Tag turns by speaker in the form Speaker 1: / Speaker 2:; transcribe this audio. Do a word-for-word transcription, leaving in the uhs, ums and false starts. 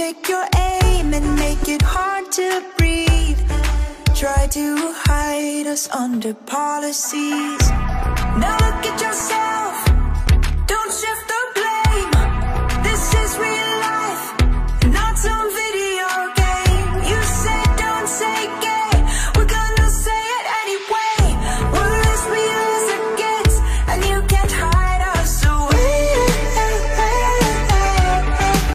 Speaker 1: Pick your aim and make it hard to breathe. Try to hide us under policies. Now look at yourself,